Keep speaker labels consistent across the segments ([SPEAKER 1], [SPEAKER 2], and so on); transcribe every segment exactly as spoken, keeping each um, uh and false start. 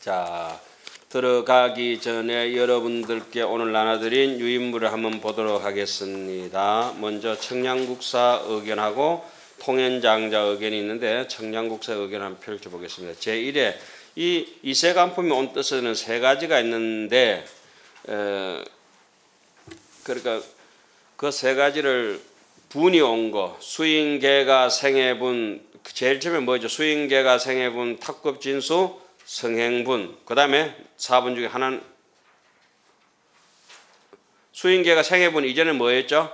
[SPEAKER 1] 자, 들어가기 전에 여러분들께 오늘 나눠드린 유인물을 한번 보도록 하겠습니다. 먼저 청량국사 의견하고 통연장자 의견이 있는데 청량국사 의견 한번 펼쳐보겠습니다. 제일 회 이 이세간품이 온 뜻에는 세 가지가 있는데 에, 그러니까 그 세 가지를 분이 온 거, 수인계가 생해분, 제일 처음에 뭐죠? 수인계가 생해분, 탁급진수, 성행분. 그 다음에 사 분 중에 하나는 수인계가 생해분 이전에 뭐였죠?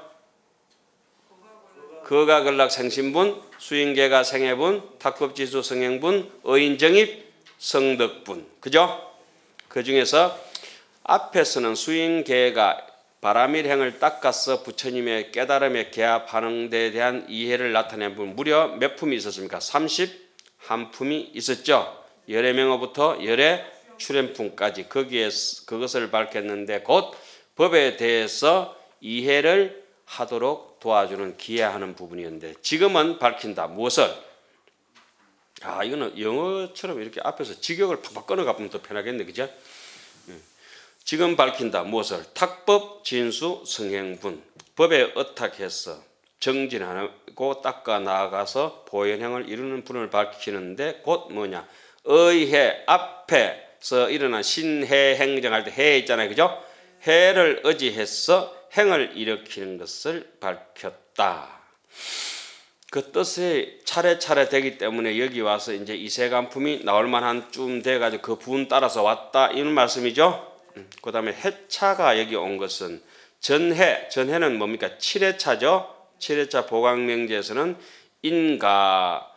[SPEAKER 1] 거가근락 생신분, 수인계가 생해분, 탁급진수, 성행분, 의인정입, 성덕분. 그죠? 그 중에서 앞에서는 수인계가 바라밀행을 닦아서 부처님의 깨달음의 개화 반응대에 대한 이해를 나타낸 분 무려 몇 품이 있었습니까? 삼십일 품이 있었죠. 열의 명어부터 열의 출현품까지 거기에 그것을 밝혔는데 곧 법에 대해서 이해를 하도록 도와주는 기여하는 부분이었는데 지금은 밝힌다. 무엇을? 아 이거는 영어처럼 이렇게 앞에서 직역을 팍팍 끊어가 보면 더 편하겠네. 그죠? 지금 밝힌다. 무엇을? 탁법, 진수, 성행분. 법에 의탁해서 정진하고 닦아 나아가서 보현행을 이루는 분을 밝히는데 곧 뭐냐? 의해 앞에서 일어난 신해 행정할 때 해 있잖아요. 그죠? 해를 의지해서 행을 일으키는 것을 밝혔다. 그 뜻이 차례차례 되기 때문에 여기 와서 이제 이세간품이 나올 만한 쯤 돼가지고 그 부분 따라서 왔다. 이런 말씀이죠. 그 다음에 해차가 여기 온 것은 전해, 전해는 뭡니까? 칠 회차죠. 칠 회차 보강명제에서는 인가,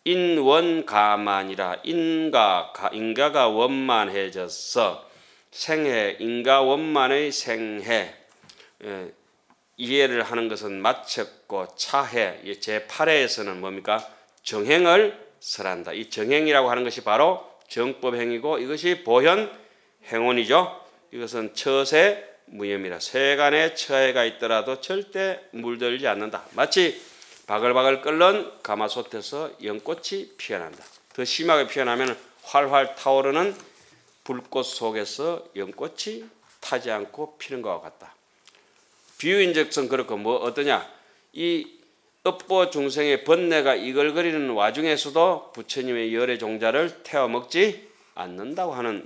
[SPEAKER 1] 인원가만이라 인가, 인가가 원만해져서 생해, 인가 원만의 생해 예, 이해를 하는 것은 마쳤고 차해, 제팔 회에서는 뭡니까? 정행을 설한다. 이 정행이라고 하는 것이 바로 정법행위고 이것이 보현행원이죠. 이것은 처세 무염이라 세간에 처해가 있더라도 절대 물들지 않는다. 마치 바글바글 끓는 가마솥에서 연꽃이 피어난다. 더 심하게 피어나면 활활 타오르는 불꽃 속에서 연꽃이 타지 않고 피는 것과 같다. 비유인적성 그렇고 뭐 어떠냐? 이 업보 중생의 번뇌가 이글거리는 와중에서도 부처님의 열의 종자를 태워 먹지 않는다고 하는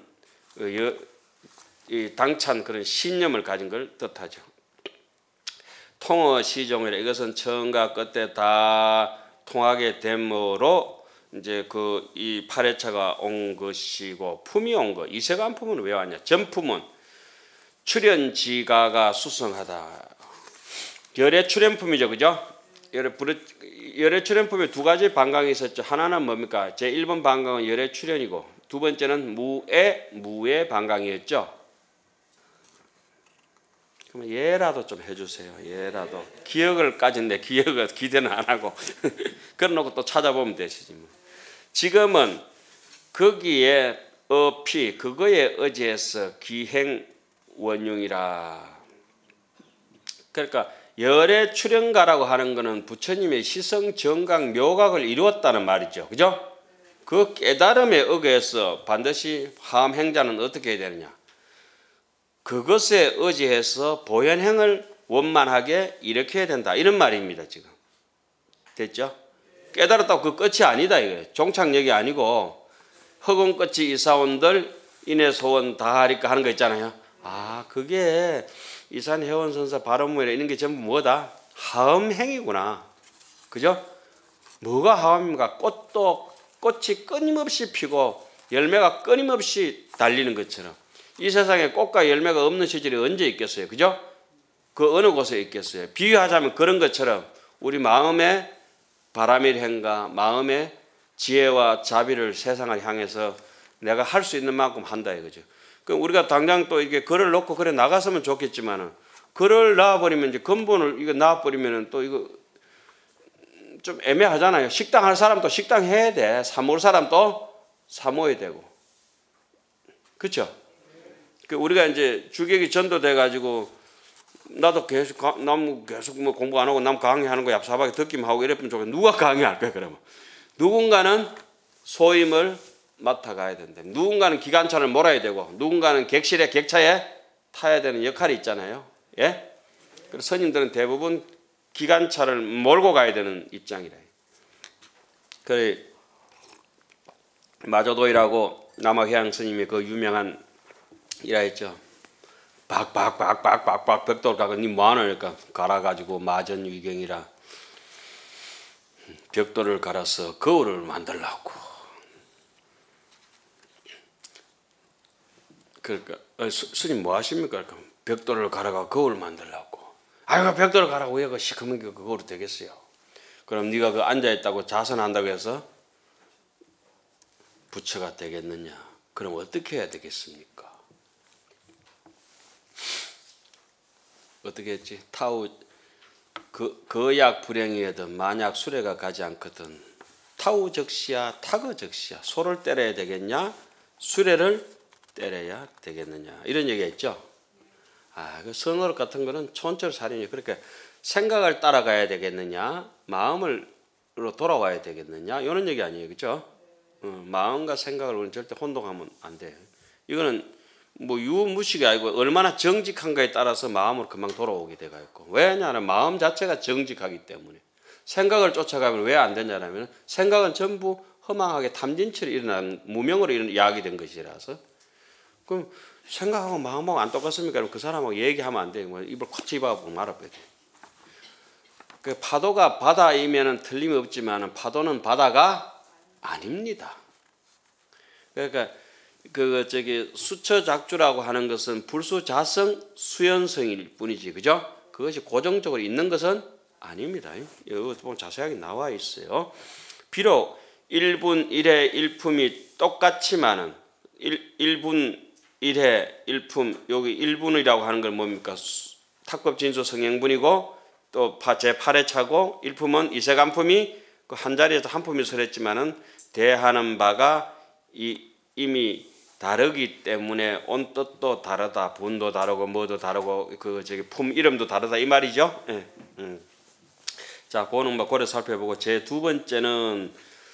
[SPEAKER 1] 이 당찬 그런 신념을 가진 걸 뜻하죠. 통어 시종이라 이것은 처음과 끝에 다 통하게 됨으로 이제 그 이 팔 회차가 온 것이고 품이 온 것. 이세간 품은 왜 왔냐? 전품은 출현지가가 수성하다. 열의 출현품이죠, 그죠? 열의 열의 출현품에 두 가지 반강이 있었죠. 하나는 뭡니까? 제 일 번 반강은 열의 출현이고 두 번째는 무의 무의 반강이었죠. 그럼 얘라도 좀 해주세요. 얘라도 기억을 까진데 기억을 기대는 안 하고 그래놓고 또 찾아보면 되시지 뭐. 지금은 거기에 어피 그거에 의지해서 기행 원흉이라. 그러니까 열의 출현가라고 하는 것은 부처님의 시성 정각 묘각을 이루었다는 말이죠. 그죠? 그 깨달음에 의해서 반드시 화엄행자는 어떻게 해야 되느냐? 그것에 의지해서 보현행을 원만하게 일으켜야 된다. 이런 말입니다. 지금 됐죠? 깨달았다고 그 끝이 아니다. 이거예요. 종착역이 아니고 허공 끝이 이사온들 인해 소원 다하리까 하는 거 있잖아요. 아 그게 이산 회원선사 바람무이라 이런 게 전부 뭐다? 하엄행이구나. 그죠? 뭐가 하엄입니까? 꽃도 꽃이 끊임없이 피고 열매가 끊임없이 달리는 것처럼 이 세상에 꽃과 열매가 없는 시절이 언제 있겠어요? 그죠? 그 어느 곳에 있겠어요? 비유하자면 그런 것처럼 우리 마음의 바라밀행과 마음의 지혜와 자비를 세상을 향해서 내가 할 수 있는 만큼 한다 이거죠. 그럼 우리가 당장 또 이게 글을 놓고 그래 나갔으면 좋겠지만은 글을 놔버리면 이제 근본을 이거 놔버리면은 또 이거 좀 애매하잖아요. 식당 할 사람도 식당 해야 돼. 사모할 사람도 사모해야 되고. 그렇죠? 그 우리가 이제 주객이 전도돼 가지고 나도 계속 남 계속 뭐 공부 안 하고 남 강의하는 거 얍삽하게 듣기만 하고 이랬으면 좋겠는데 누가 강의할 거야 그러면? 누군가는 소임을 맡아가야 된다. 누군가는 기관차를 몰아야 되고 누군가는 객실에 객차에 타야 되는 역할이 있잖아요. 예? 그래서 스님들은 대부분 기관차를 몰고 가야 되는 입장이래. 그래 마조도이라고 남아해양 스님이 그 유명한 이라 했죠. 박박박박박박 벽돌 가고 니 뭐하노? 그러니까 갈아가지고 마전위경이라 벽돌을 갈아서 거울을 만들라고. 그러니까 스님 뭐 하십니까? 그러니까 벽돌을 갈아가 거울을 만들라고. 아이고 벽돌을 갈아가 왜 그 시커먼 게 그거로 되겠어요? 그럼 네가 그 앉아 있다고 자선한다고 해서 부처가 되겠느냐? 그럼 어떻게 해야 되겠습니까? 어떻게 했지? 타우 그 거약 불행이거든 만약 수레가 가지 않거든 타우 적시야 타거 적시야 소를 때려야 되겠냐? 수레를 때려야 되겠느냐? 이런 얘기했죠. 아, 그 선어록 같은 거는 촌철살인이 그렇게 생각을 따라가야 되겠느냐? 마음으로 돌아와야 되겠느냐? 이런 얘기 아니에요, 그렇죠? 어, 마음과 생각을 우리는 절대 혼동하면 안 돼. 이거는 뭐 유무식이 아니고 얼마나 정직한가에 따라서 마음으로 금방 돌아오게 돼가 있고 왜냐하면 마음 자체가 정직하기 때문에 생각을 쫓아가면 왜 안 되냐면 생각은 전부 허망하게 탐진치로 일어난 무명으로 일어난 야기된 것이라서 그럼 생각하고 마음하고 안 똑같습니까? 그럼 그 사람하고 얘기하면 안 돼요. 뭐 입을 콱 집어보고 말아버려. 그 파도가 바다이면은 틀림이 없지만 파도는 바다가 아닙니다. 그러니까 그 저기 수처작주라고 하는 것은 불수자성 수연성일 뿐이지, 그죠? 그것이 고정적으로 있는 것은 아닙니다. 여기 보면 자세하게 나와 있어요. 비록 일 분 일 회 일 품이 똑같지만은 일 분 일 회 일 품 여기 일 분이라고 하는 건 뭡니까? 탁법진수 성행분이고 또 제팔 회 차고 일 품은 이세간품이 그 한 자리에서 한 품이 설했지만은 대하는 바가 이 이미 다르기 때문에 온 뜻도 다르다, 분도 다르고 뭐도 다르고 그 저기 품 이름도 다르다 이 말이죠. 예. 음. 자, 그거는 뭐 고려 살펴보고 제 두 번째는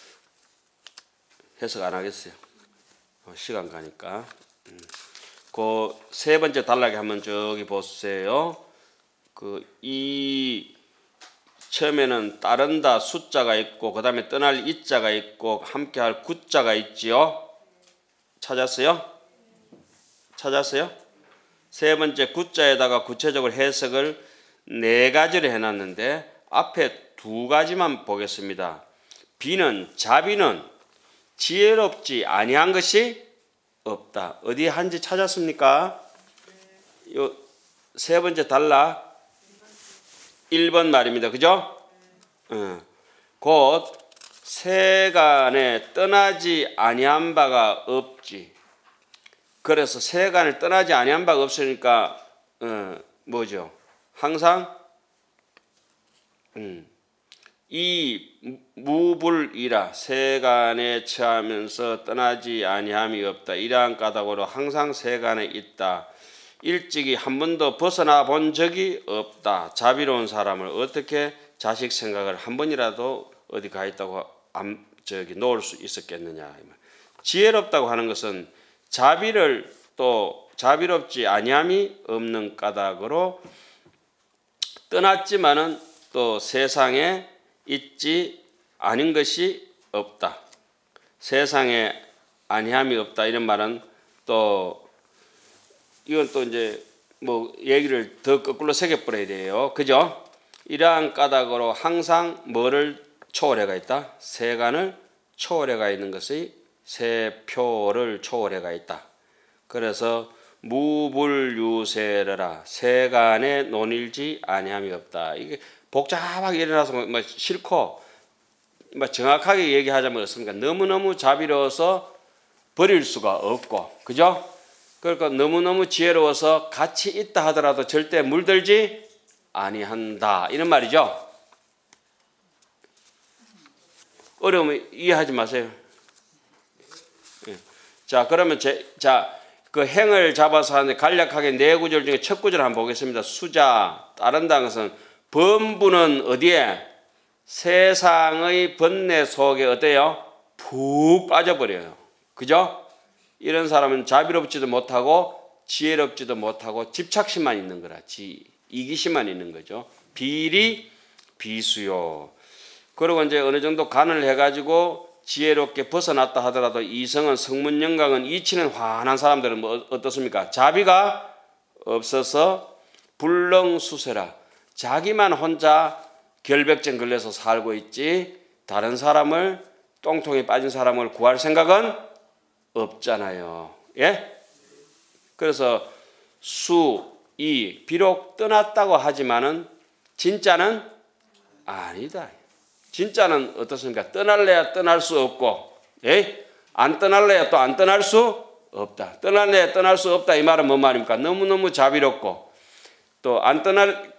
[SPEAKER 1] 해석 안 하겠어요. 어, 시간 가니까. 음. 그 세 번째 단락에 한번 저기 보세요. 그 이 처음에는 따른다 숫자가 있고 그 다음에 떠날 이자가 있고 함께할 구자가 있지요. 찾았어요? 찾았어요? 세 번째 구자에다가 구체적으로 해석을 네 가지로 해놨는데 앞에 두 가지만 보겠습니다. 비는 자비는 지혜롭지 아니한 것이 없다. 어디에 한지 찾았습니까? 요 세 번째 단락 일 번 말입니다. 그죠? 어. 곧 세간에 떠나지 아니한 바가 없지. 그래서 세간을 떠나지 아니한 바가 없으니까 어, 뭐죠? 항상 음, 이 무불이라 세간에 처하면서 떠나지 아니함이 없다. 이러한 까닭으로 항상 세간에 있다. 일찍이 한 번도 벗어나 본 적이 없다. 자비로운 사람을 어떻게 자식 생각을 한 번이라도 어디 가 있다고 안, 저기 놓을 수 있었겠느냐. 지혜롭다고 하는 것은 자비를 또 자비롭지 아니함이 없는 까닭으로 떠났지만은 또 세상에 있지 않은 것이 없다. 세상에 아니함이 없다. 이런 말은 또 이건 또 이제 뭐 얘기를 더 거꾸로 새겨버려야 돼요. 그죠? 이러한 까닭으로 항상 뭐를 초월해가 있다? 세간을 초월해가 있는 것이 세표를 초월해가 있다. 그래서 무불유세라 세간에 논일지 아니함이 없다. 이게 복잡하게 일어나서 뭐 싫고 뭐 정확하게 얘기하자면 어떻습니까? 너무너무 자비로워서 버릴 수가 없고, 그죠? 그러니까 너무너무 지혜로워서 같이 있다 하더라도 절대 물들지 아니한다. 이런 말이죠. 어려우면 이해하지 마세요. 예. 자, 그러면 제, 자, 그 행을 잡아서 하는데 간략하게 네 구절 중에 첫 구절 한번 보겠습니다. 수자, 따른다는 것은 번부는 어디에? 세상의 번뇌 속에 어때요? 푹 빠져버려요. 그죠? 이런 사람은 자비롭지도 못하고 지혜롭지도 못하고 집착심만 있는 거라. 지, 이기심만 있는 거죠. 비리 비수요. 그리고 이제 어느 정도 간을 해가지고 지혜롭게 벗어났다 하더라도 이성은 성문 영광은 이치는 환한 사람들은 뭐 어떻습니까? 자비가 없어서 불능수세라. 자기만 혼자 결벽증 걸려서 살고 있지 다른 사람을 똥통에 빠진 사람을 구할 생각은 없잖아요. 예? 그래서 수, 이 비록 떠났다고 하지만은 진짜는 아니다. 진짜는 어떻습니까? 떠날래야 떠날 수 없고, 예? 안 떠날래야 또 안 떠날 수 없다. 떠날래야 떠날 수 없다. 이 말은 뭔 말입니까? 너무너무 자비롭고, 또 안 떠날,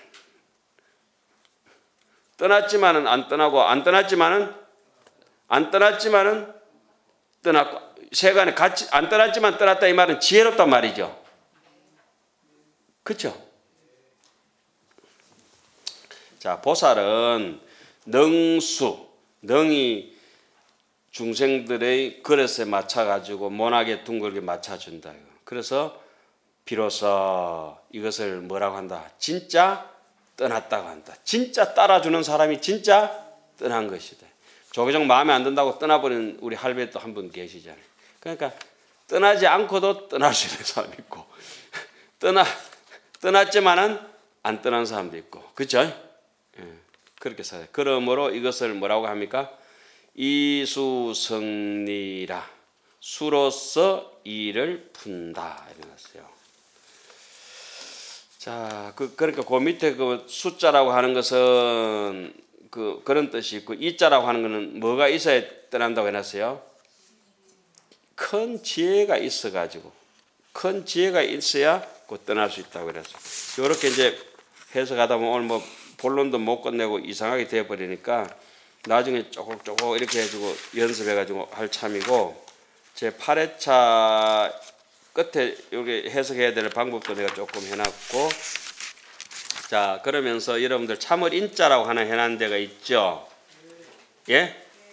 [SPEAKER 1] 떠났지만은 안 떠나고, 안 떠났지만은, 안 떠났지만은 떠났고, 세간에 같이, 안 떠났지만 떠났다. 이 말은 지혜롭단 말이죠. 그렇죠? 자, 보살은 능수, 능이 중생들의 그릇에 맞춰가지고 모나게 둥글게 맞춰준다. 그래서 비로소 이것을 뭐라고 한다? 진짜 떠났다고 한다. 진짜 따라주는 사람이 진짜 떠난 것이다. 조계종 마음에 안 든다고 떠나버리는 우리 할배 또 한 분 계시잖아요. 그러니까 떠나지 않고도 떠날 수 있는 사람이 있고 떠나, 떠났지만은 안 떠난 사람도 있고 그렇죠? 예, 그렇게 살아요. 그러므로 이것을 뭐라고 합니까? 이수성리라. 수로서 이를 푼다. 이렇게 났어요. 자, 그, 그러니까 그 밑에 그 숫자라고 하는 것은 그, 그런 뜻이 있고, 이자라고 하는 것은 뭐가 있어야 떠난다고 해놨어요? 큰 지혜가 있어가지고, 큰 지혜가 있어야 곧 떠날 수 있다고 그랬어요. 이렇게 이제 해석하다 보면 오늘 뭐 본론도 못 끝내고 이상하게 되어버리니까 나중에 쪼곡쪼곡 이렇게 해주고 연습해가지고 할 참이고, 제 팔 회차 끝에 여기 해석해야 될 방법도 내가 조금 해놨고, 자, 그러면서 여러분들 참을 인자라고 하나 해놓은 데가 있죠. 예?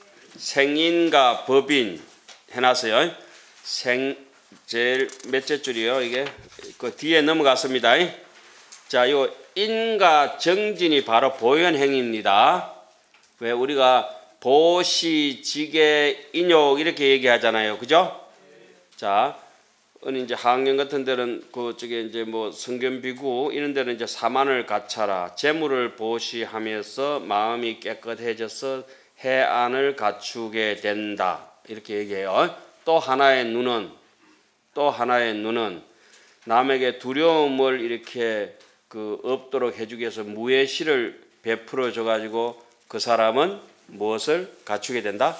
[SPEAKER 1] 생인과 법인 해놨어요. 생, 제일 몇째 줄이요, 이게? 그 뒤에 넘어갔습니다. 자, 요 인과 정진이 바로 보현행입니다. 왜 우리가 보시, 지계, 인욕 이렇게 얘기하잖아요. 그죠? 자, 어느 이제 학년 같은 데는 그쪽에 이제 뭐 성견비구 이런 데는 이제 사만을 갖춰라. 재물을 보시하면서 마음이 깨끗해져서 해안을 갖추게 된다. 이렇게 얘기해요. 또 하나의 눈은 또 하나의 눈은 남에게 두려움을 이렇게 그 없도록 해주기 위해서 무예시를 베풀어 줘 가지고 그 사람은 무엇을 갖추게 된다?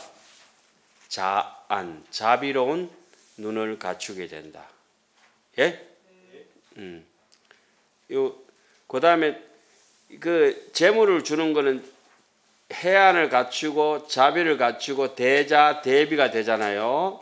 [SPEAKER 1] 자안, 자비로운 눈을 갖추게 된다. 예? 음. 요, 그 다음에 그 재물을 주는 거는 해안을 갖추고 자비를 갖추고 대자 대비가 되잖아요.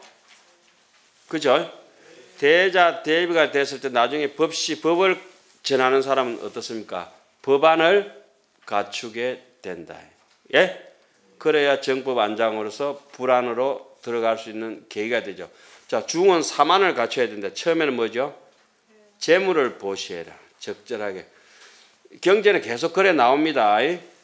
[SPEAKER 1] 그죠? 대자 대비가 됐을 때 나중에 법시 법을 전하는 사람은 어떻습니까? 법안을 갖추게 된다. 예? 그래야 정법 안장으로서 불안으로 들어갈 수 있는 계기가 되죠. 자, 중은 사만을 갖춰야 된다. 처음에는 뭐죠? 재물을 보시해라. 적절하게. 경제는 계속 그래 나옵니다.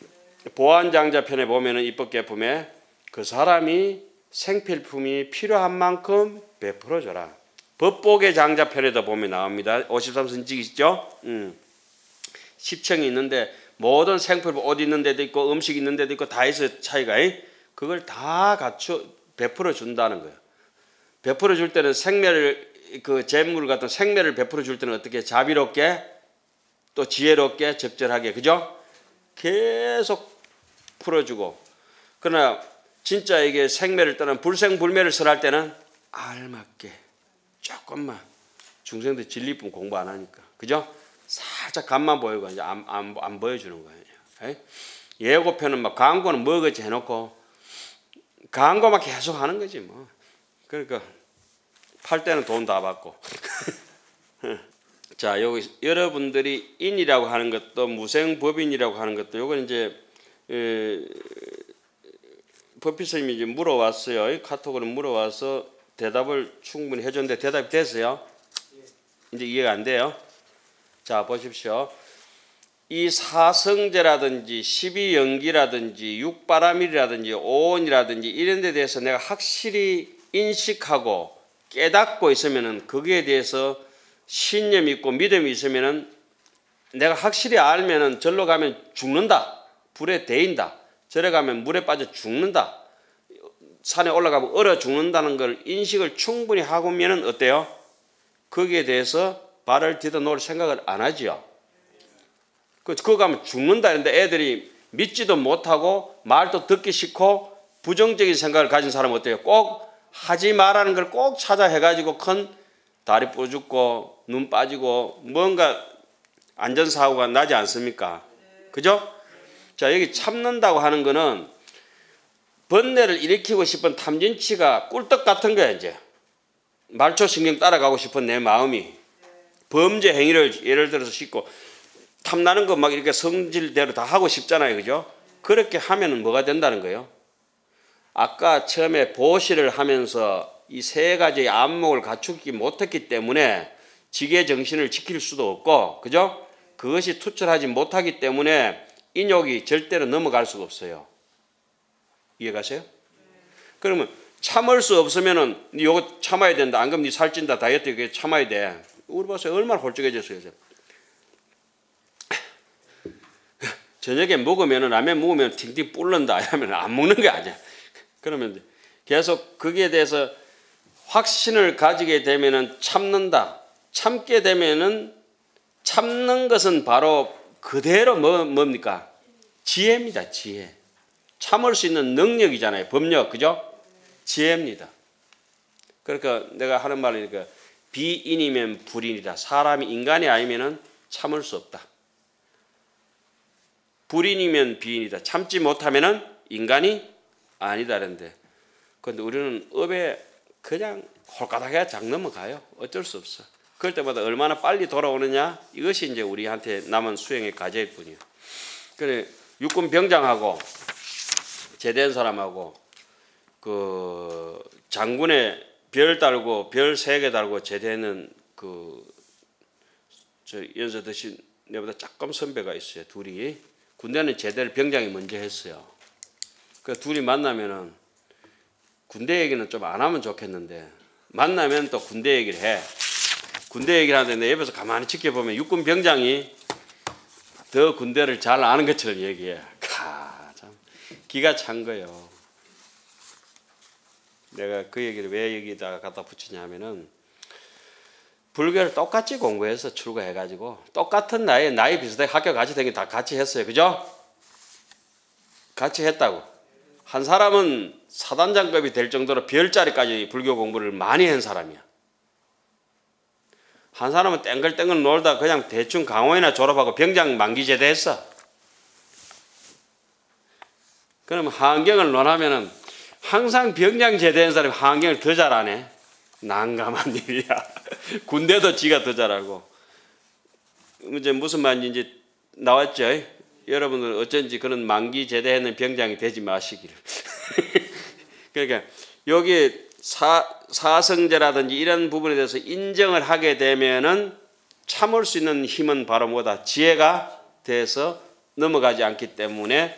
[SPEAKER 1] 보안장자 편에 보면은 입법계품에 그 사람이 생필품이 필요한 만큼 베풀어줘라. 법복의 장자 편에도 보면 나옵니다. 오십삼 선지기시죠? 음. 십청이 있는데 모든 생필품 옷 있는 데도 있고 음식 있는 데도 있고 다 있어요. 차이가. 그걸 다 갖춰 베풀어 준다는 거예요. 베풀어 줄 때는 생매를 그 재물 같은 생매를 베풀어 줄 때는 어떻게 자비롭게 또 지혜롭게 적절하게 그죠? 계속 풀어주고 그러나 진짜 이게 생매를 떠난 불생불매를 설할 때는 알맞게 조금만 중생들 진리품 공부 안 하니까 그죠? 살짝 간만 보이고 이제 안, 안, 안 보여주는 거예요. 예고편은 막 광고는 뭐겠지 해놓고 광고만 계속 하는 거지 뭐. 그러니까 팔 때는 돈 다 받고. 자, 여기 여러분들이 인이라고 하는 것도 무생법인이라고 하는 것도 요건 이제 에, 법필스님이 이제 물어왔어요. 카톡으로 물어와서 대답을 충분히 해줬는데 대답이 됐어요? 이제 이해가 안 돼요? 자, 보십시오. 이 사성제라든지 십이연기라든지 육바라밀이라든지 오온이라든지 이런 데 대해서 내가 확실히 인식하고 깨닫고 있으면은 거기에 대해서 신념이 있고 믿음이 있으면은 내가 확실히 알면은 절로 가면 죽는다. 불에 데인다. 절에 가면 물에 빠져 죽는다. 산에 올라가면 얼어 죽는다는 걸 인식을 충분히 하고면은 어때요? 거기에 대해서 발을 디뎌 놓을 생각을 안 하지요. 그거 가면 죽는다 했는데 애들이 믿지도 못하고 말도 듣기 싫고 부정적인 생각을 가진 사람은 어때요? 꼭 하지 말라는 걸 꼭 찾아 해가지고 큰 다리 부러 죽고 눈 빠지고 뭔가 안전사고가 나지 않습니까? 그죠? 자, 여기 참는다고 하는 거는 번뇌를 일으키고 싶은 탐진치가 꿀떡 같은 거야. 이제 말초신경 따라가고 싶은 내 마음이 범죄 행위를 예를 들어서 싣고 탐나는 거 막 이렇게 성질대로 다 하고 싶잖아요. 그죠? 그렇게 하면은 뭐가 된다는 거예요? 아까 처음에 보시를 하면서 이 세 가지의 안목을 갖추지 못했기 때문에 지계 정신을 지킬 수도 없고, 그죠? 그것이 투철하지 못하기 때문에 인욕이 절대로 넘어갈 수가 없어요. 이해가세요? 그러면 참을 수 없으면은 이거 참아야 된다. 안 그러면 니 살찐다. 다이어트 이게 참아야 돼. 우리 보세요. 얼마나 홀쭉해졌어요. 저녁에 먹으면 라면 먹으면 팅팅 뿔른다 하면 안 먹는 게 아니야. 그러면 계속 거기에 대해서 확신을 가지게 되면은 참는다. 참게 되면은 참는 것은 바로 그대로 뭐, 뭡니까? 지혜입니다. 지혜. 참을 수 있는 능력이잖아요. 법력. 그죠? 지혜입니다. 그러니까 내가 하는 말이니까 비인이면 불인이다. 사람이 인간이 아니면은 참을 수 없다. 불인이면 비인이다. 참지 못하면은 인간이 아니다. 그런데 그런데 우리는 업에 그냥 홀가닥해 작 넘어가요. 어쩔 수 없어. 그럴 때마다 얼마나 빨리 돌아오느냐 이것이 이제 우리한테 남은 수행의 과제일 뿐이에요. 그래 육군 병장하고 제대한 사람하고 그 장군의 별 달고 별 세 개 달고 제대는 그 저 연세 드신 내보다 조금 선배가 있어요. 둘이 군대는 제대를 병장이 먼저 했어요. 그 둘이 만나면은 군대 얘기는 좀 안 하면 좋겠는데 만나면 또 군대 얘기를 해. 군대 얘기를 하는데 내 옆에서 가만히 지켜보면 육군 병장이 더 군대를 잘 아는 것처럼 얘기해. 가, 참 기가 찬 거예요. 내가 그 얘기를 왜 여기다가 갖다 붙이냐 하면은 불교를 똑같이 공부해서 출가해가지고 똑같은 나이, 나이 비슷하게 학교 같이 다니고 다 같이 했어요. 그죠? 같이 했다고. 한 사람은 사단장급이 될 정도로 별자리까지 불교 공부를 많이 한 사람이야. 한 사람은 땡글땡글 놀다 그냥 대충 강호이나 졸업하고 병장 만기 제대했어. 그러면 하안경을 논하면은 항상 병장 제대한 사람이 하안경을 더 잘하네. 난감한 일이야. 군대도 지가 더 잘하고. 이제 무슨 말인지 이제 나왔죠. 여러분들 어쩐지 그런 만기 제대하는 병장이 되지 마시기를. 그러니까 여기 사, 사성제라든지 이런 부분에 대해서 인정을 하게 되면은 참을 수 있는 힘은 바로 뭐다? 지혜가 돼서 넘어가지 않기 때문에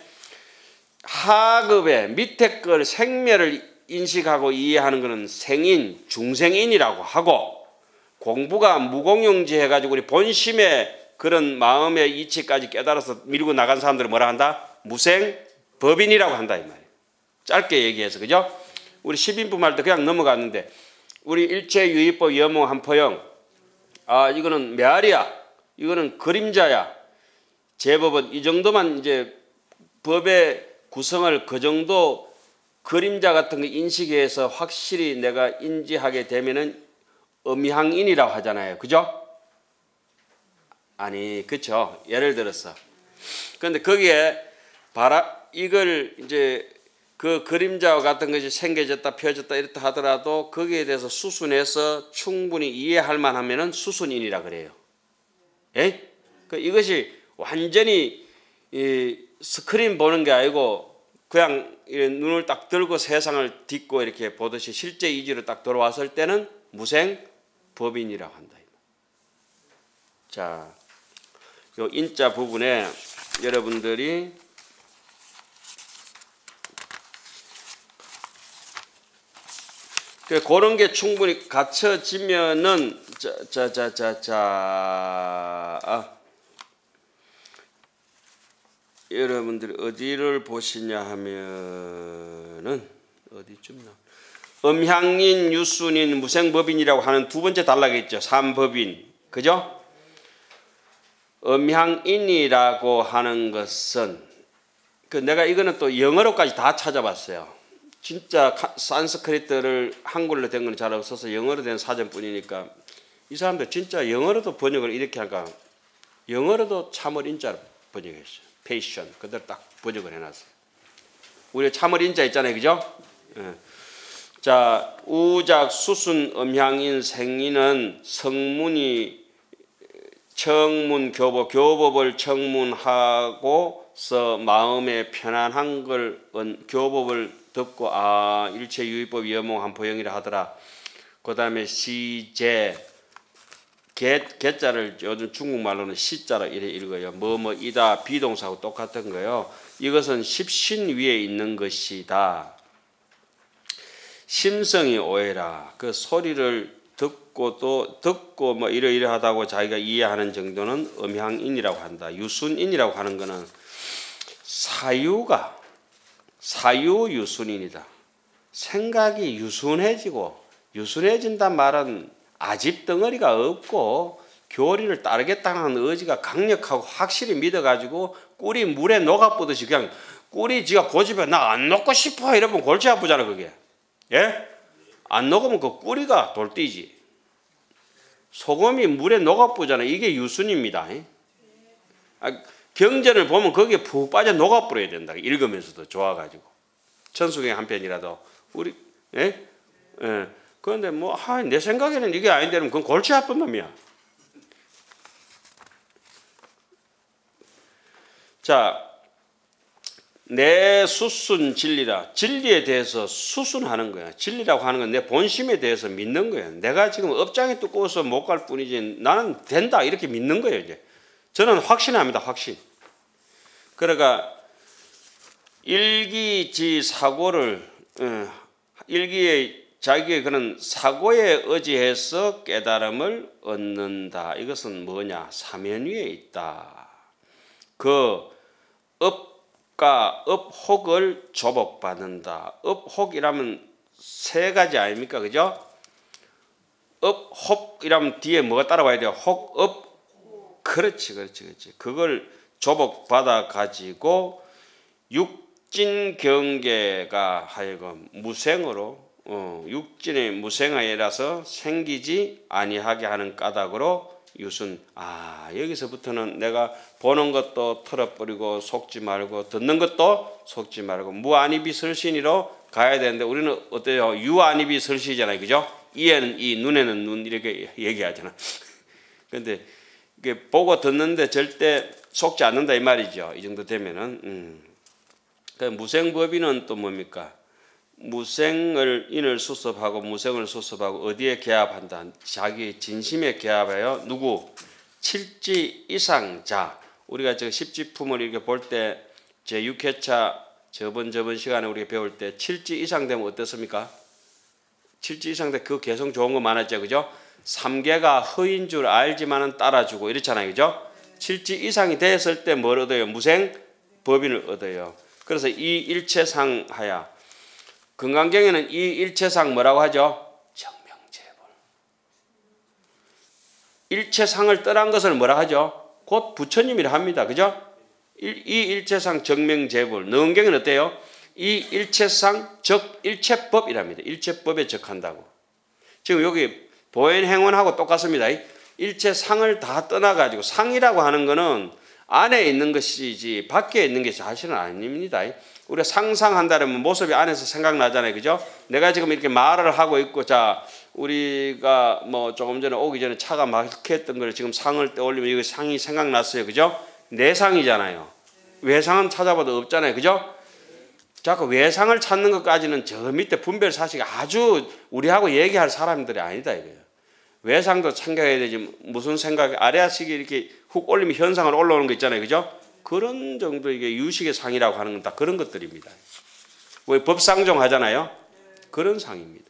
[SPEAKER 1] 하급의 밑에 걸 생멸을 인식하고 이해하는 것은 생인, 중생인이라고 하고 공부가 무공용지 해가지고 우리 본심의 그런 마음의 이치까지 깨달아서 밀고 나간 사람들을 뭐라 한다? 무생법인이라고 한다 이 말이에요. 짧게 얘기해서 그죠? 우리 십인품 할 때 그냥 넘어갔는데 우리 일체유의법 여몽한포영 아 이거는 메아리야 이거는 그림자야 제법은 이 정도만 이제 법의 구성을 그 정도 그림자 같은 거 인식해서 확실히 내가 인지하게 되면은 음향인이라고 하잖아요. 그죠? 아니 그렇죠. 예를 들어서 그런데 거기에 바라 이걸 이제 그 그림자와 같은 것이 생겨졌다 펴졌다 이렇다 하더라도 거기에 대해서 수순해서 충분히 이해할 만하면은 수순인이라 그래요. 예? 그 이것이 완전히 이 스크린 보는 게 아니고 그냥 눈을 딱 들고 세상을 딛고 이렇게 보듯이 실제 이지로 딱 돌아왔을 때는 무생법인이라고 한다. 자, 요 인자 부분에 여러분들이 그런 게 충분히 갖춰지면은 자자자자자 아, 여러분들이 어디를 보시냐 하면은 어디쯤 나 음향인, 유순인, 무생법인이라고 하는 두 번째 단락이 있죠. 삼법인, 그죠? 음향인이라고 하는 것은 그 내가 이거는 또 영어로까지 다 찾아봤어요. 진짜 산스크리트를 한글로 된 건 잘 없어서 영어로 된 사전뿐이니까 이 사람들 진짜 영어로도 번역을 이렇게 할까? 영어로도 참을 인자로 번역했어요. patient 그대로 딱 번역을 해놨어요. 우리 참을 인자 있잖아요, 그죠? 예. 자, 우작, 수순, 음향인, 생인은 성문이 청문, 교법, 교법을 청문하고서 마음에 편안한 걸 교법을 듣고 아 일체 유의법 여몽한 보영이라 하더라. 그 다음에 시제 개, 개자를 요즘 중국말로는 시자로 이래 읽어요. 뭐뭐 이다 비동사하고 똑같은 거예요. 이것은 십신 위에 있는 것이다. 심성이 오해라. 그 소리를 듣고 또 듣고 뭐 이러이러하다고 자기가 이해하는 정도는 음향인이라고 한다. 유순인이라고 하는 것은 사유가 사유유순인이다. 생각이 유순해지고 유순해진단 말은 아집 덩어리가 없고 교리를 따르겠다는 의지가 강력하고 확실히 믿어가지고 꿀이 물에 녹아뿌듯이 그냥 꿀이 지가 고집에 나 안 녹고 싶어 이러면 골치 아프잖아 그게. 예? 안 녹으면 그 꿀이가 돌뛰지. 소금이 물에 녹아뿌잖아. 이게 유순입니다. 아, 경전을 보면 거기에 푹 빠져 녹아뿌려야 된다. 읽으면서도 좋아가지고. 천수경 한 편이라도 우리 예? 예. 그런데 뭐 아, 내 생각에는 이게 아닌데 그건 골치 아픈 놈이야. 자, 내 수순 진리라. 진리에 대해서 수순하는 거야. 진리라고 하는 건 내 본심에 대해서 믿는 거야. 내가 지금 업장이 두꺼워서 못 갈 뿐이지 나는 된다 이렇게 믿는 거예요. 이제 저는 확신합니다. 확신. 그러니까 일기지 사고를 어, 일기에 자기의 그런 사고에 의지해서 깨달음을 얻는다. 이것은 뭐냐? 사면 위에 있다. 그 업과 업혹을 조복받는다. 업혹이라면 세 가지 아닙니까? 그죠? 업혹이라면 뒤에 뭐가 따라와야 돼요? 혹, 업. 그렇지, 그렇지, 그렇지. 그걸 조복받아 가지고 육진 경계가 하여금 무생으로 어, 육진의 무생하여라서 생기지 아니하게 하는 까닭으로 유순. 아 여기서부터는 내가 보는 것도 털어버리고 속지 말고 듣는 것도 속지 말고 무안이비 설신이로 가야 되는데 우리는 어때요? 유안이비 설시잖아요, 그죠? 이에는 이, 눈에는 눈 이렇게 얘기하잖아. 그런데 이게 보고 듣는데 절대 속지 않는다 이 말이죠. 이 정도 되면은. 음. 그 무생법인은 또 뭡니까? 무생을 인을 수습하고 무생을 수습하고 어디에 개합한다? 자기 진심에 개합해요. 누구? 칠지 이상자. 우리가 저 십지품을 이렇게 볼 때 제육 회차 저번 저번 시간에 우리가 배울 때 칠지 이상 되면 어떻습니까? 칠지 이상 되 그 개성 좋은 거 많았죠, 그죠? 삼계가 허인 줄 알지만은 따라주고 이렇잖아요, 그죠? 칠지 이상이 됐을 때 뭘 얻어요? 무생 법인을 얻어요. 그래서 이 일체상하야. 금강경에는 이 일체상 뭐라고 하죠? 정명재불. 일체상을 떠난 것을 뭐라 하죠? 곧 부처님이라 합니다. 그죠? 이 일체상 정명재불. 능경은 어때요? 이 일체상 적 일체법이랍니다. 일체법에 적한다고. 지금 여기 보현행원하고 똑같습니다. 일체상을 다 떠나가지고 상이라고 하는 것은 안에 있는 것이지 밖에 있는 게 사실은 아닙니다. 우리가 상상한다면 모습이 안에서 생각나잖아요, 그죠? 내가 지금 이렇게 말을 하고 있고, 자 우리가 뭐 조금 전에 오기 전에 차가 막혔던 걸 지금 상을 떠올리면 이거 상이 생각났어요, 그죠? 내 상이잖아요. 외상은 찾아봐도 없잖아요, 그죠? 자꾸 외상을 찾는 것까지는 저 밑에 분별 사실이 아주 우리하고 얘기할 사람들이 아니다 이거예요. 외상도 생각해야 되지 무슨 생각 아래아식이 이렇게 훅 올리면 현상으로 올라오는 거 있잖아요, 그죠? 그런 정도 이게 유식의 상이라고 하는 건 다 그런 것들입니다. 왜 법상종 하잖아요, 그런 상입니다.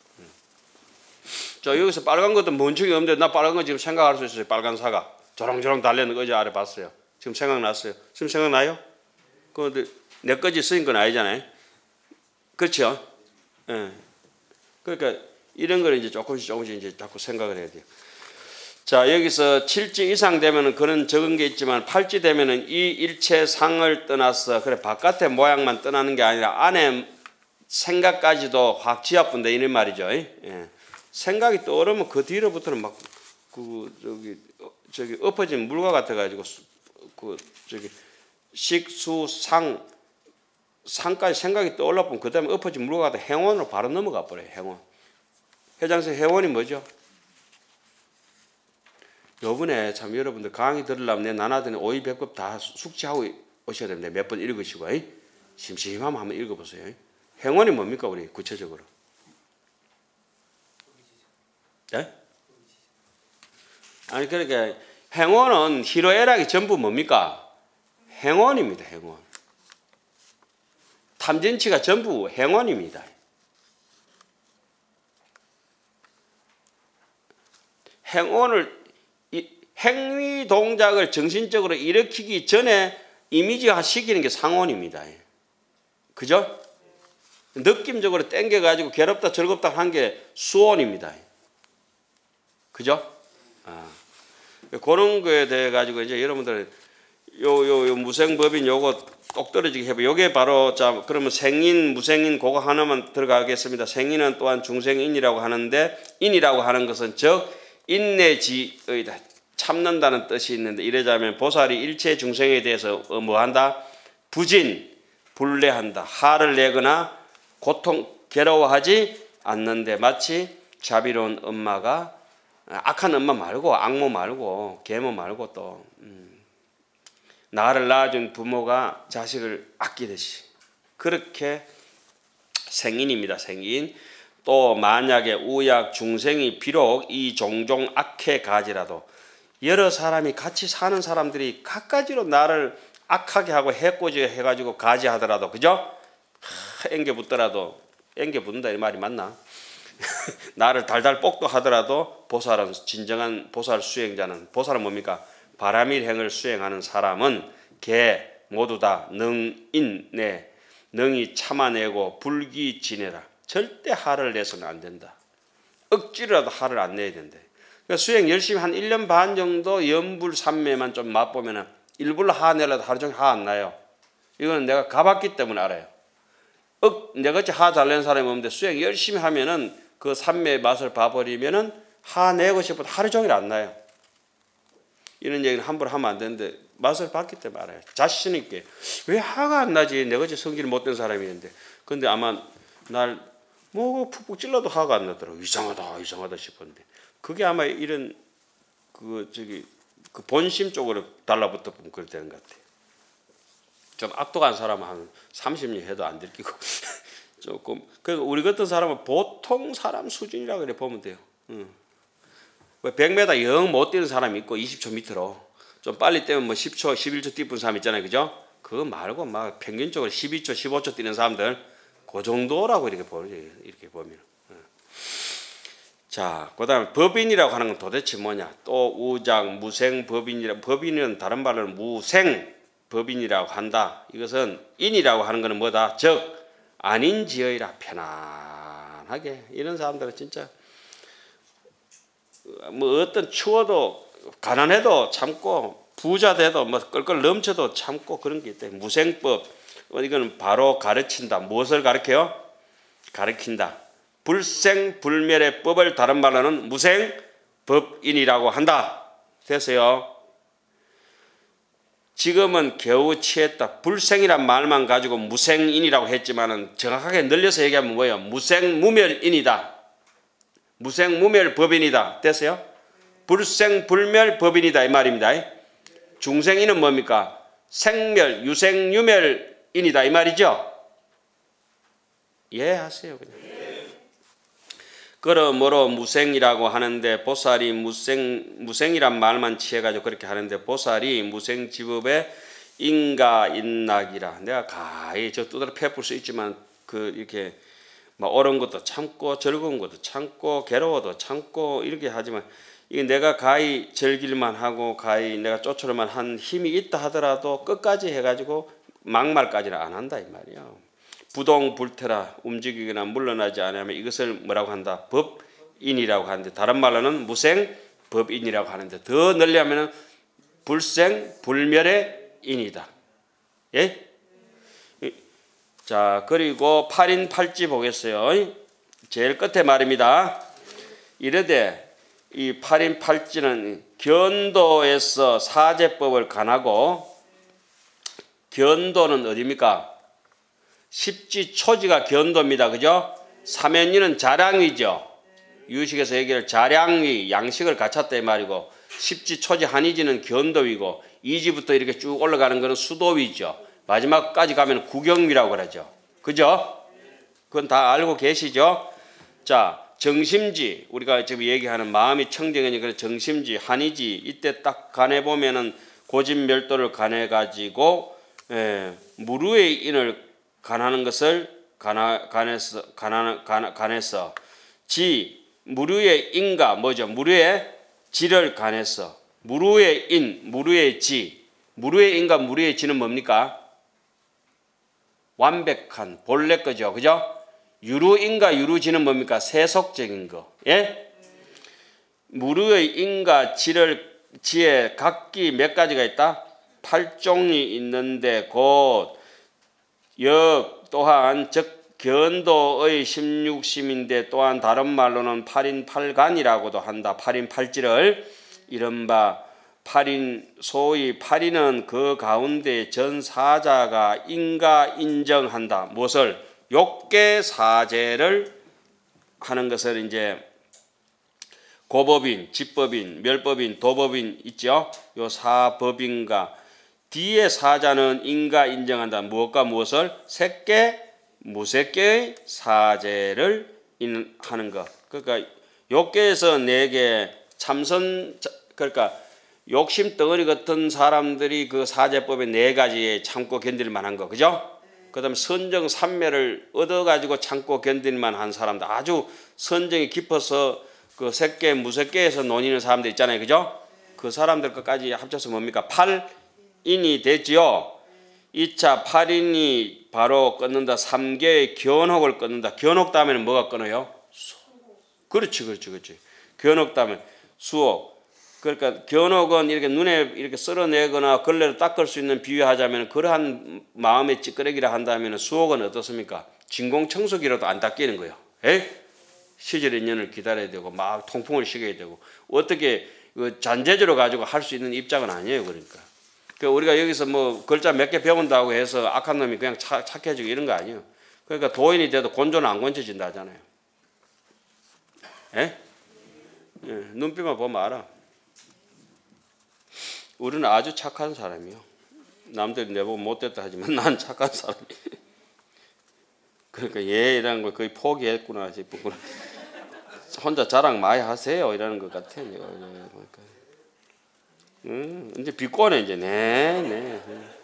[SPEAKER 1] 자, 여기서 빨간 것도 뭔지가 없는데 나 빨간 거 지금 생각할 수 있어요. 빨간 사과 조롱조롱 달리는 거 어제 아래 봤어요. 지금 생각났어요. 지금 생각나요? 그런데 내 거지 쓰인 건 아니잖아요. 그렇죠? 예. 그러니까 이런 걸 이제 조금씩 조금씩 이제 자꾸 생각을 해야 돼요. 자, 여기서 칠지 이상 되면은 그런 적은 게 있지만 팔지 되면은 이 일체 상을 떠나서 그래 바깥의 모양만 떠나는 게 아니라 안에 생각까지도 확 지압분다 이런 말이죠. 예. 생각이 떠오르면 그 뒤로부터는 막 그 저기 저기 엎어진 물과 같아 가지고 그 저기 식수상 상까지 생각이 떠올라 보면 그 다음에 엎어진 물과 같아 행원으로 바로 넘어가 버려요. 행원. 회장선 행원이 뭐죠? 요번에 참 여러분들 강의 들으려면 내 나나더니 오이백법 다 숙지하고 오셔야 됩니다. 몇 번 읽으시고 에이? 심심하면 한번 읽어보세요. 에이? 행원이 뭡니까 우리 구체적으로? 예? 아니 그러니까 행원은 희로애락이 전부 뭡니까? 행원입니다. 행원. 탐진치가 전부 행원입니다. 행원을 행위 동작을 정신적으로 일으키기 전에 이미지화 시키는 게 상원입니다. 그죠? 느낌적으로 땡겨가지고 괴롭다 즐겁다 한 게 수원입니다. 그죠? 아. 그런 거에 대해 가지고 이제 여러분들 요, 요, 요 무생법인 요거 똑 떨어지게 해봐. 요게 바로 자, 그러면 생인, 무생인 그거 하나만 들어가겠습니다. 생인은 또한 중생인이라고 하는데 인이라고 하는 것은 즉 인내지의다. 참는다는 뜻이 있는데 이래자면 보살이 일체 중생에 대해서 뭐 한다? 부진, 불례한다. 화를 내거나 고통, 괴로워하지 않는데 마치 자비로운 엄마가 악한 엄마 말고 악모 말고 계모 말고 또 음, 나를 낳아준 부모가 자식을 아끼듯이 그렇게 생인입니다. 생인. 또 만약에 우약 중생이 비록 이 종종 악해 가지라도 여러 사람이 같이 사는 사람들이 갖가지로 나를 악하게 하고 해코지 해가지고 가지하더라도 그죠? 하, 앵겨 붙더라도 앵겨 붙는다 이 말이 맞나? 나를 달달 볶도 하더라도 보살은 진정한 보살 수행자는 보살은 뭡니까? 바라밀행을 수행하는 사람은 개 모두 다 능인내 능히 참아내고 불기지내라. 절대 화를 내서는 안 된다. 억지로라도 화를 안 내야 된다. 그러니까 수행 열심히 한 일 년 반 정도 염불삼매만 좀 맛보면 일부러 화 내려도 하루 종일 화 안 나요. 이거는 내가 가봤기 때문에 알아요. 억, 내같이 화 잘 내는 사람이 없는데 수행 열심히 하면은 그 삼매의 맛을 봐버리면은 화 내고 싶어도 하루 종일 안 나요. 이런 얘기는 함부로 하면 안 되는데 맛을 봤기 때문에 알아요. 자신 있게. 왜 화가 안 나지? 내같이 성질이 못된 사람이 있는데. 근데 아마 날 뭐 푹푹 찔러도 화가 안 나더라고. 이상하다, 이상하다 싶었는데. 그게 아마 이런 그 저기 그 본심 쪽으로 달라붙어 보면 그럴 되는 것 같아요. 좀 악독한 사람은 한 삼십 년 해도 안 들키고 조금 그러니까 우리 같은 사람은 보통 사람 수준이라고 그래 보면 돼요. 응. 백 미터 영 못 뛰는 사람이 있고 이십 초 밑으로 좀 빨리 뛰면 뭐 십 초, 십일 초 뛰는 사람 있잖아요, 그죠? 그거 말고 막 평균적으로 십이 초, 십오 초 뛰는 사람들 그 정도라고 이렇게 보죠. 이렇게 보면. 자, 그다음에 법인이라고 하는 건 도대체 뭐냐? 또 우장, 무생, 법인이라 법인은 다른 말로는 무생 법인이라고 한다. 이것은 인이라고 하는 것은 뭐다? 즉 아닌지어이라 편안하게 이런 사람들은 진짜 뭐 어떤 추워도 가난해도 참고 부자 돼도 뭐 껄껄 넘쳐도 참고 그런 게 있대. 무생법 이거는 바로 가르친다. 무엇을 가르쳐요? 가르친다. 불생 불멸의 법을 다른 말로는 무생 법인이라고 한다. 됐어요. 지금은 겨우 취했다. 불생이란 말만 가지고 무생인이라고 했지만은 정확하게 늘려서 얘기하면 뭐예요? 무생무멸인이다. 무생무멸 법인이다. 됐어요? 불생 불멸 법인이다 이 말입니다. 중생인은 뭡니까? 생멸 유생유멸인이다 이 말이죠. 이해하세요 그냥. 그러므로 무생이라고 하는데 보살이 무생, 무생이란 말만 취해가지고 그렇게 하는데 보살이 무생지법의 인가인락이라. 내가 가히 저 두드러 패볼 수 있지만 그 이렇게 막 옳은 것도 참고 즐거운 것도 참고 괴로워도 참고 이렇게 하지만 이게 내가 가히 즐길만 하고 가히 내가 쫓으려만 한 힘이 있다 하더라도 끝까지 해가지고 막말까지는 안 한다 이 말이야. 부동불태라 움직이거나 물러나지 않으면 이것을 뭐라고 한다? 법인이라고 하는데 다른 말로는 무생법인이라고 하는데 더 널리하면 불생불멸의 인이다. 예? 자 그리고 팔인팔지 보겠어요. 제일 끝에 말입니다. 이르되 이 팔인팔지는 견도에서 사제법을 간하고 견도는 어디입니까? 십지초지가 견도입니다. 그죠? 사면이는 자량위죠. 유식에서 얘기를 자량위, 양식을 갖췄다 이 말이고 십지초지 한이지는 견도위고 이지부터 이렇게 쭉 올라가는 것은 수도위죠. 마지막까지 가면 구경위라고 그러죠. 그죠? 그건 다 알고 계시죠? 자, 정심지 우리가 지금 얘기하는 마음이 청정하니 그런 정심지 한이지 이때 딱 간해 보면은 고진멸도를 간해 가지고 예, 무루의 인을 간하는 것을 간하, 간해서 간하, 간, 간해서 지 무루의 인가 뭐죠? 무루의 지를 간해서 무루의 인, 무루의 지, 무루의 인과 무루의 지는 뭡니까? 완벽한 본래 거죠, 그죠? 유루인과 유루지는 뭡니까? 세속적인 거. 예? 무루의 인과 지를 지에 각기 몇 가지가 있다? 팔종이 있는데 곧 역 또한 즉 견도의 십육심인데 또한 다른 말로는 팔인팔간이라고도 한다. 팔인팔지를 이른바 팔인 소위 팔인은 그 가운데 전사자가 인가 인정한다. 무엇을? 욕계사제를 하는 것을 이제 고법인, 지법인, 멸법인, 도법인 있죠. 요 사법인과 뒤에 사자는 인가 인정한다. 무엇과 무엇을? 색계, 무색계의 사제를 하는 것. 그러니까 욕계에서 내게 참선 그러니까 욕심 덩어리 같은 사람들이 그 사제법의 네 가지에 참고 견딜 만한 거. 그죠? 그 다음에 선정 삼매를 얻어가지고 참고 견딜 만한 사람들. 아주 선정이 깊어서 그 색계, 무색계에서 논의는 사람들 있잖아요. 그죠? 그 사람들 것까지 합쳐서 뭡니까? 팔인이 되지요. 이 차 팔인이 바로 끊는다. 삼계의 견혹을 끊는다. 견혹 다음에는 뭐가 끊어요? 수옥. 그렇지, 그렇지, 그렇지. 견혹 다음에 수옥. 그러니까 견혹은 이렇게 눈에 이렇게 썰어내거나 걸레로 닦을 수 있는 비유하자면 그러한 마음의 찌끄레기라 한다면 수옥은 어떻습니까? 진공청소기라도 안 닦이는 거예요. 에이? 시절 인연을 기다려야 되고 막 통풍을 시켜야 되고 어떻게 잔재주로 가지고 할 수 있는 입장은 아니에요. 그러니까. 그러니까 우리가 여기서 뭐 글자 몇 개 배운다고 해서 악한 놈이 그냥 차, 착해지고 이런 거 아니에요. 그러니까 도인이 돼도 곤조는 안 곤쳐진다 하잖아요. 에? 예, 눈빛만 보면 알아. 우리는 아주 착한 사람이요. 남들이 내보고 못됐다 하지만 난 착한 사람이에요. 그러니까 얘라는 걸 거의 포기했구나 싶구나. 혼자 자랑 많이 하세요 이러는 것 같아요. 그러니까. 음, 이제 비꼬네 이제. 네, 네.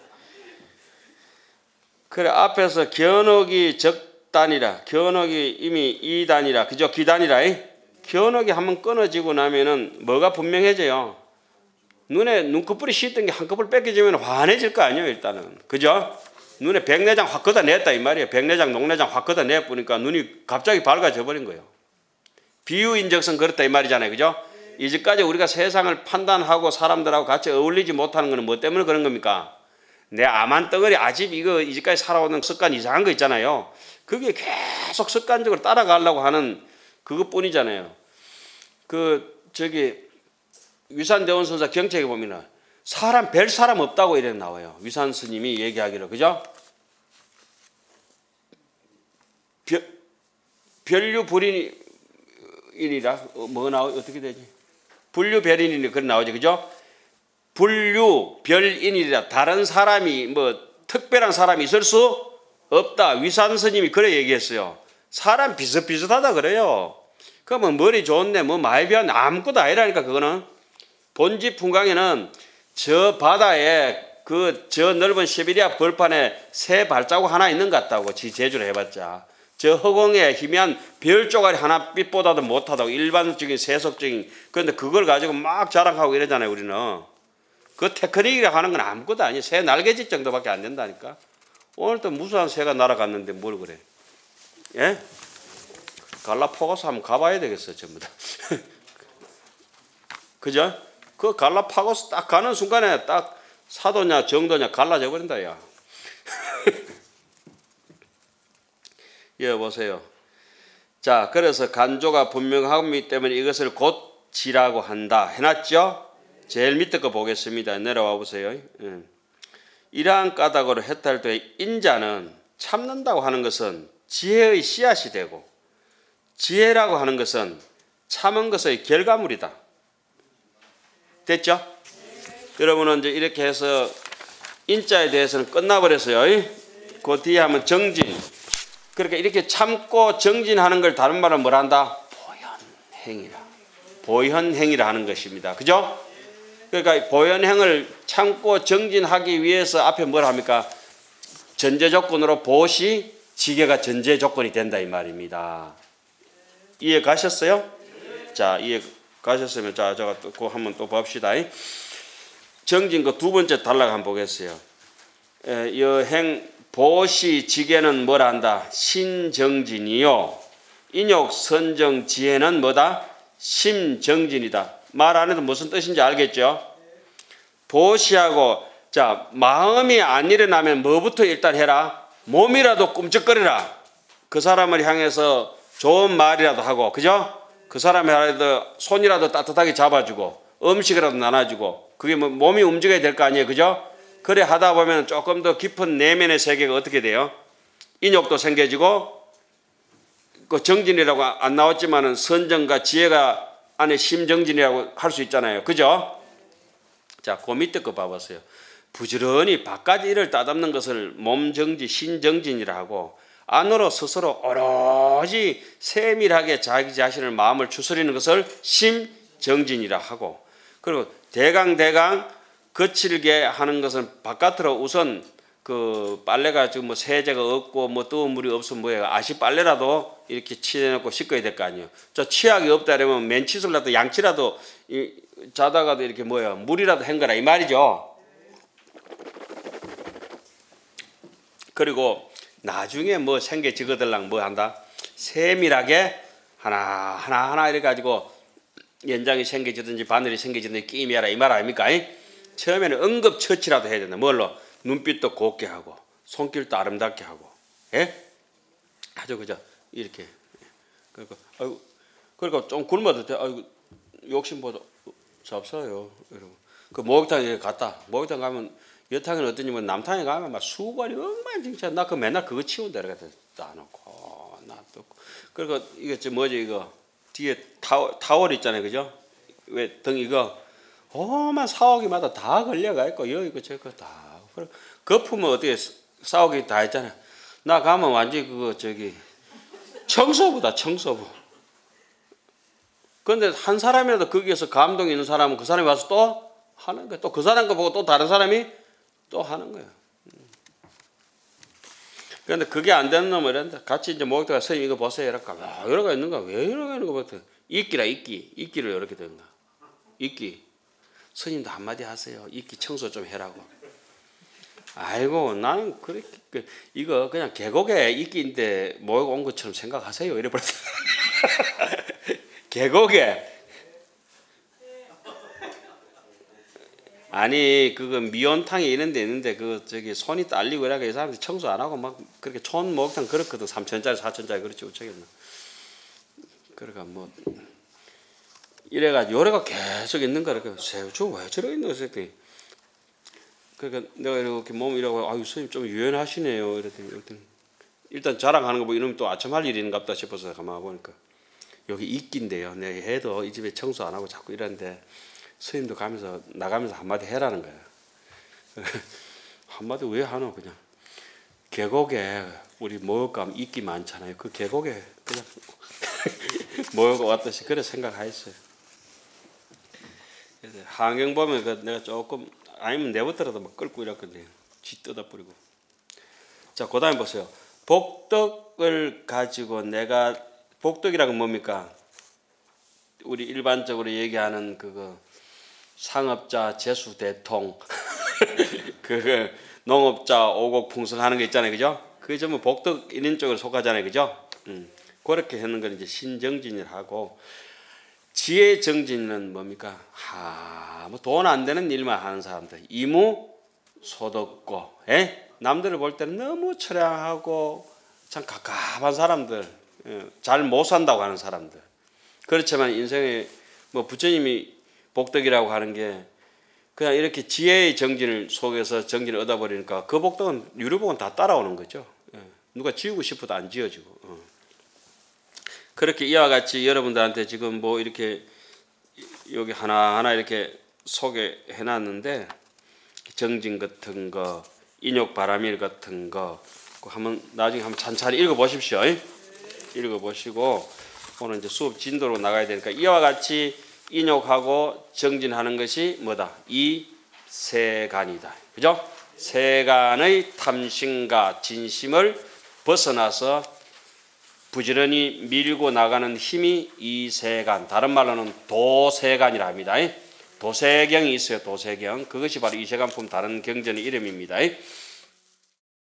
[SPEAKER 1] 그래 앞에서 견혹이 적단이라, 견혹이 이미 이단이라, 그죠? 기단이라. 견혹이 한번 끊어지고 나면은 뭐가 분명해져요. 눈에 눈꺼풀이 씻던 게 한꺼풀 뺏겨지면 환해질 거 아니에요 일단은. 그죠? 눈에 백내장 확 걷어냈다 이 말이에요. 백내장, 녹내장 확 걷어내보니까 눈이 갑자기 밝아져 버린 거예요. 비유인적성 그렇다 이 말이잖아요. 그죠? 이제까지 우리가 세상을 판단하고 사람들하고 같이 어울리지 못하는 것은 뭐 때문에 그런 겁니까? 내 암한 덩어리 아집 이거 이제까지 살아오는 습관 이상한 거 있잖아요. 그게 계속 습관적으로 따라가려고 하는 그것뿐이잖아요. 그 저기 위산대원선사 경책에 보면 사람 별 사람 없다고 이렇게 나와요. 위산 스님이 얘기하기로. 그죠? 별, 별류불인이라 뭐 나오 어떻게 되지? 불류별인이 그런 나오죠. 그죠? 불류별인이라 다른 사람이 뭐 특별한 사람이 있을 수 없다. 위산 스님이 그래 얘기했어요. 사람 비슷비슷하다 그래요. 그러면 머리 좋네, 뭐 많이 배웠네, 아무것도 아니라니까. 그거는 본지 풍광에는 저 바다에 그 저 넓은 시베리아 벌판에 새 발자국 하나 있는 것 같다고. 지 제주를 해봤자. 저 허공에 희미한 별 쪼가리 하나 빛보다도 못하다고. 일반적인 세속적인. 그런데 그걸 가지고 막 자랑하고 이러잖아요, 우리는. 그 테크닉이라 하는 건 아무것도 아니에요. 새 날개짓 정도밖에 안 된다니까. 오늘 또 무수한 새가 날아갔는데 뭘 그래. 예? 갈라파고스 한번 가봐야 되겠어요, 전부 다. 그죠? 그 갈라파고스 딱 가는 순간에 딱 사도냐 정도냐 갈라져 버린다, 야. 예, 보세요. 자, 그래서 간조가 분명하기 때문에 이것을 곧지라고 한다. 해놨죠? 제일 밑에 거 보겠습니다. 내려와 보세요. 예. 이러한 까닭으로 해탈돼 인자는 참는다고 하는 것은 지혜의 씨앗이 되고, 지혜라고 하는 것은 참은 것의 결과물이다. 됐죠? 네. 여러분은 이제 이렇게 해서 인자에 대해서는 끝나버렸어요. 그 뒤에 하면 정진. 그러니까 이렇게 참고 정진하는 걸 다른 말로 뭐라 한다? 보현행이라. 보현행이라 하는 것입니다. 그죠? 그러니까 보현행을 참고 정진하기 위해서 앞에 뭘 합니까? 전제 조건으로 보시 지계가 전제 조건이 된다 이 말입니다. 이해 가셨어요? 자, 이해 가셨으면 자, 제가 또 그거 한번 또 봅시다. 정진 그 두 번째 단락 한번 보겠어요. 에, 여행 보시 지계는 뭐라 한다? 신정진이요. 인욕 선정 지혜는 뭐다? 심정진이다. 말 안 해도 무슨 뜻인지 알겠죠? 보시하고 자, 마음이 안 일어나면 뭐부터 일단 해라? 몸이라도 꿈쩍거리라. 그 사람을 향해서 좋은 말이라도 하고, 그죠? 그 사람이라도 손이라도 따뜻하게 잡아주고 음식이라도 나눠주고, 그게 뭐 몸이 움직여야 될 거 아니에요, 그죠? 그래 하다 보면 조금 더 깊은 내면의 세계가 어떻게 돼요? 인욕도 생겨지고, 그 정진이라고 안 나왔지만은 선정과 지혜가 안에 심정진이라고 할 수 있잖아요, 그죠? 자, 그 밑에 거 봐보세요. 부지런히 바깥 일을 따듬는 것을 몸정지, 신정진이라 하고, 안으로 스스로 오로지 세밀하게 자기 자신을 마음을 추스리는 것을 심정진이라 하고, 그리고 대강대강 거칠게 하는 것은 바깥으로 우선 그 빨래가 지금 뭐 세제가 없고 뭐 뜨거운 물이 없으면 뭐예요? 아시 빨래라도 이렇게 치해놓고 씻어야 될 거 아니에요. 저 치약이 없다 그러면 맨칫솔라도 양치라도 이, 자다가도 이렇게 뭐예요? 물이라도 헹거라 이 말이죠. 그리고 나중에 뭐 생겨지거들랑 뭐 한다? 세밀하게 하나 하나 하나 이래 가지고 연장이 생겨지든지 바늘이 생겨지든지 끼임이 하라 이 말 아닙니까? 처음에는 응급처치라도 해야 된다. 뭘로? 눈빛도 곱게 하고 손길도 아름답게 하고, 예? 아주 그죠? 이렇게. 그러니까 아이고, 그러니까 좀 굶어도 돼. 아이고 욕심보다 잡사요. 이러고 그 목욕탕에 갔다. 목욕탕 가면 여탕은 어떠냐면 남탕에 가면 막 수건이 엉망진창. 나 그 맨날 그거 치운다 이렇게 놔놓고 놔두고. 그러니까 이게 저 뭐지 이거 뒤에 타월, 타월 있잖아요, 그죠? 왜 등 이거 오만 사오기마다 다 걸려가 있고 여기 이거 저거 다. 거품은 어떻게 싸우기 다 했잖아요. 나 가면 완전히 그거 저기 청소부다, 청소부. 그런데 한 사람이라도 거기에서 감동이 있는 사람은 그 사람이 와서 또 하는 거야. 또 그 사람 거 보고 또 다른 사람이 또 하는 거야. 그런데 그게 안 되는 놈은 이런다. 같이 이제 목욕탕 가서 선생님 이거 보세요. 이렇게 아, 여러 가 있는 거야. 왜 여러 가 있는 거부터 이끼라 이끼. 이끼를 이렇게 된다. 이끼. 선생님도 한마디 하세요. 이끼 청소 좀 해라고. 아이고 나는 그렇게 이거 그냥 계곡에 이끼인데 모여 온 것처럼 생각하세요. 이래버렸어. 계곡에 아니 그거 미온탕이 이런 데 있는데 그 저기 손이 딸리고 이러니까 이 사람들이 청소 안 하고 막 그렇게 촌 목욕탕 그렇거든. 삼천짜리 사천짜리 그렇지 어쩌겠나. 그러니까 뭐 이래가지고 요래가 계속 있는 거야. 그러니까 저 왜 저러고 있는 거야 그랬더니 그러니까 내가 이렇게 몸 이라고 아유 선생님 좀 유연하시네요 이랬더니, 이랬더니 일단 자랑하는 거 보고 이놈이 또 아첨 할 일인가 보다 싶어서 가만 보니까 여기 이끼인데요. 내가 해도 이 집에 청소 안 하고 자꾸 이러는데 선생님도 가면서 나가면서 한마디 해라는 거야. 한마디 왜 하노 그냥 계곡에 우리 목욕감 이끼 많잖아요. 그 계곡에 그냥 목욕 왔듯이 그래 생각하였어요. 환경 보면 그 내가 조금 아니면 내부터라도 막 끌고 이랬거든요. 쥐 뜯어 뿌리고. 자, 그다음에 보세요. 복덕을 가지고 내가 복덕이라고 뭡니까? 우리 일반적으로 얘기하는 그거 상업자 재수 대통 그 농업자 오곡풍성하는 거 있잖아요, 그죠? 그게 전부 복덕 이런 쪽으로 속하잖아요, 그죠? 음, 그렇게 하는 건 이제 신정진이라고. 지혜 정진은 뭡니까? 하, 뭐 돈 안 되는 일만 하는 사람들, 이무 소득고, 예? 남들을 볼 때는 너무 처량하고 참 갑갑한 사람들, 예, 잘 못 산다고 하는 사람들. 그렇지만 인생에 뭐 부처님이 복덕이라고 하는 게 그냥 이렇게 지혜의 정진을 속에서 정진을 얻어버리니까 그 복덕은 유료복은 다 따라오는 거죠. 예. 누가 지우고 싶어도 안 지어지고. 어. 그렇게 이와 같이 여러분들한테 지금 뭐 이렇게 여기 하나하나 이렇게 소개해놨는데 정진 같은 거, 인욕바라밀 같은 거 한번 나중에 한번 찬찬히 읽어보십시오. 읽어보시고 오늘 이제 수업 진도로 나가야 되니까 이와 같이 인욕하고 정진하는 것이 뭐다? 이 세간이다. 그죠? 세간의 탐심과 진심을 벗어나서 부지런히 밀고 나가는 힘이 이 세간, 다른 말로는 도세간이라 합니다. 도세경이 있어요. 도세경. 그것이 바로 이 세간품 다른 경전의 이름입니다.